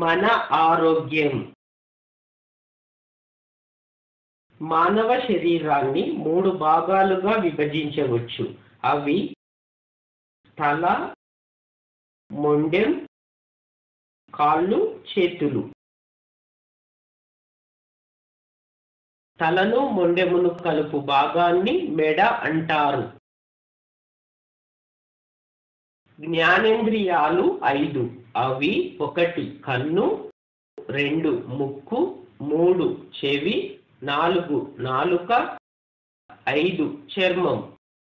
మన ఆరోగ్యం. మానవ శరీరాన్ని 3 భాగాలుగా విభజించవచ్చు. అవి తల, మొండెం, కాళ్ళు, చేతులు. తలను మొండెమును కలుపు భాగాన్ని మెడ అంటారు. జ్ఞానేంద్రియాలు 5. అవి 1 కన్ను, 2 ముక్కు, 3 చెవి, 4 నాలుక, 5 చర్మం.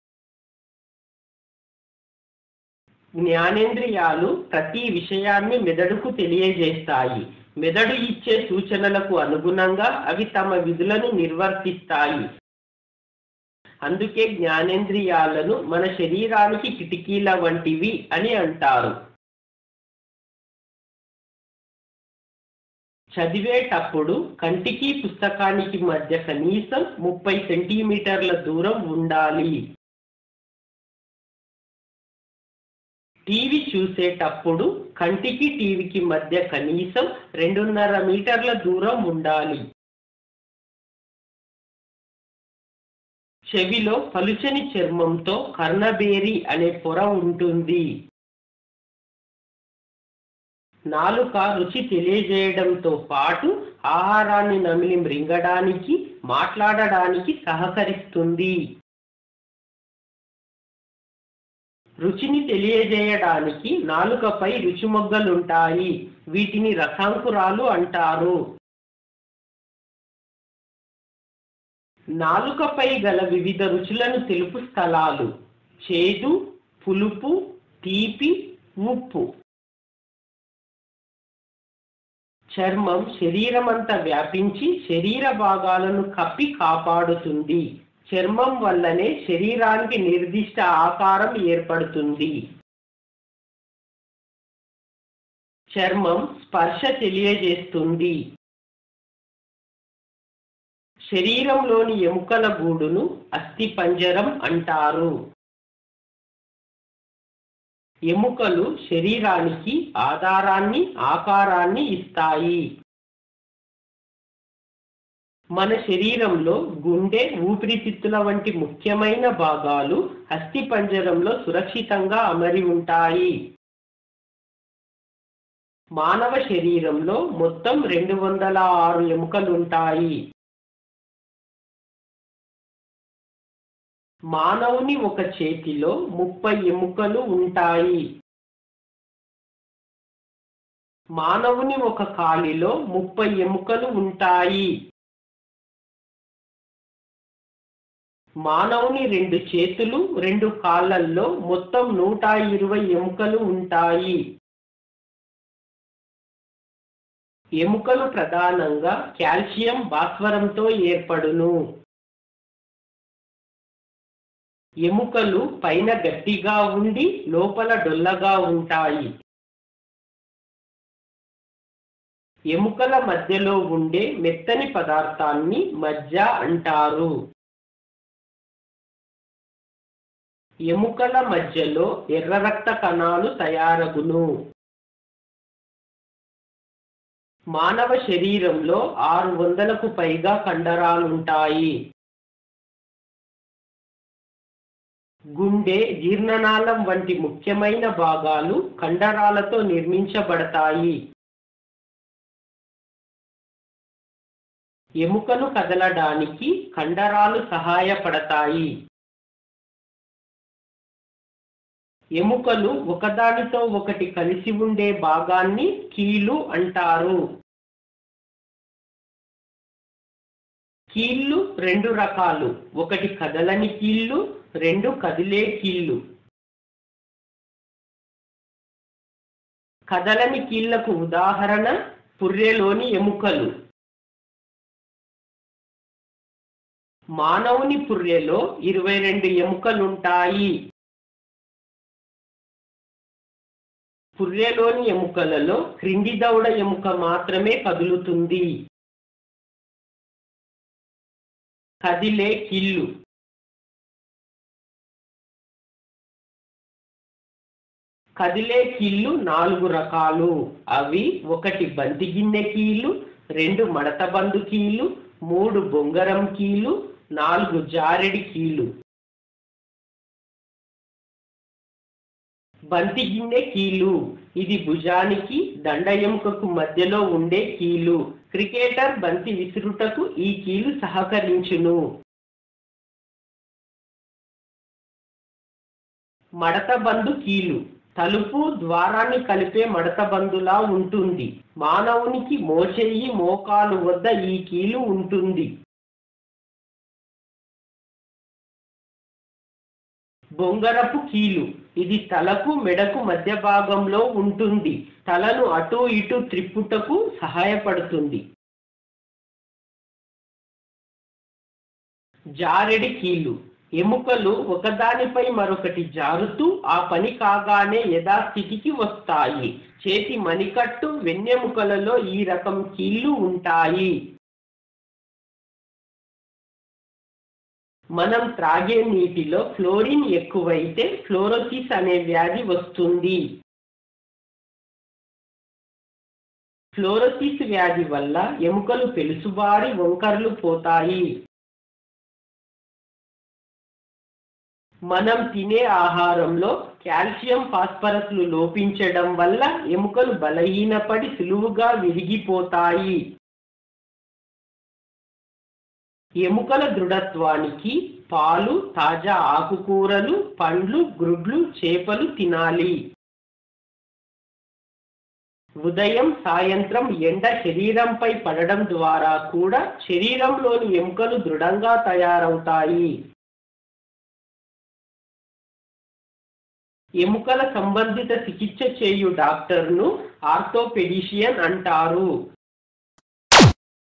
జ్ఞానేంద్రియాలు ప్రతి విషయాన్ని మెదడుకు తెలియజేస్తాయి. మెదడు ఇచ్చే సూచనలకు అనుగుణంగా అవి తమ విధులను నిర్వర్తిస్తాయి. అందుకే జ్ఞానేంద్రియాలను మన శరీరానికి కిటికీల వంటివి అని అంటారు. చదివేటప్పుడు కంటికి పుస్తకానికి మధ్య కనీసం 30 సెంటీమీటర్ల దూరం ఉండాలి. టీవీ చూసేటప్పుడు కంటికి టీవీకి మధ్య కనీసం 2.5 మీటర్ల దూరం ఉండాలి. చెవిలో పలుచని చర్మంతో కర్ణబేరి అనే పొర ఉంటుంది. నాలుక రుచి తెలియజేయడంతో పాటు ఆహారాన్ని నమిలి మృంగడానికి, మాట్లాడడానికి సహకరిస్తుంది. రుచిని తెలియజేయడానికి నాలుకపై రుచిమొగ్గలుంటాయి. వీటిని రసాంకురాలు అంటారు. నాలుకపై గల వివిధ రుచులను తెలుపు స్థలాలు: చేదు, పులుపు, తీపి, ఉప్పు. చర్మం శరీరమంతా వ్యాపించి శరీర భాగాలను కప్పి కాపాడుతుంది. చర్మం వల్లనే శరీరానికి నిర్దిష్ట ఆకారం ఏర్పడుతుంది. చర్మం స్పర్శ తెలియజేస్తుంది. శరీరంలోని ఎముకల గూడును అస్థిపంజరం అంటారు. ఎముకలు శరీరానికి ఆధారాన్ని, ఆకారాన్ని ఇస్తాయి. మన శరీరంలో గుండె, ఊపిరితిత్తుల వంటి ముఖ్యమైన భాగాలు అస్థిపంజరంలో సురక్షితంగా అమరి ఉంటాయి. మానవ శరీరంలో మొత్తం 206 ఎముకలుంటాయి. మానవుని ఒక చేతిలో 30 ఎముకలు ఉంటాయి. మానవుని ఒక కాలిలో 30 ఎముకలు ఉంటాయి. మానవుని 2 చేతులు, 2 కాళ్ళల్లో మొత్తం 120 ఎముకలు ఉంటాయి. ఎముకలు ప్రధానంగా కాల్షియం, భాస్వరంతో ఏర్పడును. ఎముకలు పైన గట్టిగా ఉండి లోపల డొల్లగా ఉంటాయి. ఎముకల మధ్యలో ఉండే మెత్తని పదార్థాన్ని మజ్జ అంటారు. ఎముకల మధ్యలో ఎర్ర రక్త కణాలు తయారగును. మానవ శరీరంలో 600కు పైగా కండరాలుంటాయి. గుండె, జీర్ణనాళం వంటి ముఖ్యమైన భాగాలు కండరాలతో నిర్మించబడతాయి. ఎముకలు కదలడానికి కండరాలు సహాయపడతాయి. ఎముకలు ఒకదానితో ఒకటి కలిసి ఉండే భాగాన్ని కీలు అంటారు. కీళ్ళు 2 రకాలు: 1 కదలని కీళ్ళు, 2 కదిలే కీళ్ళు. కదలని కీళ్లకు ఉదాహరణ పుర్రెలోని ఎముకలు. మానవుని పుర్రెలో 22 ఎముకలుంటాయి. పుర్రెలోని ఎముకలలో క్రింది దవడ ఎముక మాత్రమే కదులుతుంది. కదిలే కీళ్ళు. కదిలే కీళ్ళు 4 రకాలు. అవి 1 బంతి గిన్నె కీళ్ళు, 2 మడతబందు కీళ్ళు, 3 బొంగరం కీళ్ళు, 4 జారెడి కీళ్ళు. బంతి గిన్నె కీలు. ఇది భుజానికి దండ ఎముకకు మధ్యలో ఉండే కీలు. క్రికెటర్ బంతి విసురుటకు ఈ కీలు సహకరించును. మడతబందు కీలు. తలుపు ద్వారాన్ని కలిపే మడతబందులా ఉంటుంది. మానవునికి మోచేయి మోకాలు వద్ద ఈ కీలు ఉంటుంది. బొంగరపు కీలు. ఇది తలకు మెడకు మధ్య భాగంలో ఉంటుంది. తలను అటు ఇటు త్రిప్పుటకు సహాయపడుతుంది. జారెడి కీలు. ఎముకలు ఒకదానిపై మరొకటి జారుతూ ఆ పని కాగానే యథాస్థితికి వస్తాయి. చేతి మణికట్టు వెన్నెముకలలో ఈ రకం కీళ్ళు ఉంటాయి. మనం త్రాగే నీటిలో ఫ్లోరిన్ ఎక్కువైతే ఫ్లోరోసిస్ అనే వ్యాధి వస్తుంది. ఫ్లోరోసిస్ వ్యాధి వల్ల ఎముకలు పెలుసుబారి వంకర్లు పోతాయి. మనం తినే ఆహారంలో కాల్షియం ఫాస్ఫరస్లు లోపించడం వల్ల ఎముకలు బలహీనపడి సులువుగా విరిగిపోతాయి. ఎముకల దృఢత్వానికి పాలు, తాజా ఆకుకూరలు, పండ్లు, గుడ్లు, చేపలు తినాలి. ఉదయం, సాయంత్రం ఎండ శరీరంపై పడడం ద్వారా కూడా శరీరంలోని ఎముకలు దృఢంగా తయారవుతాయి. ఎముకల సంబంధిత చికిత్స చేయు డాక్టర్ను ఆర్థోపెడిషియన్ అంటారు.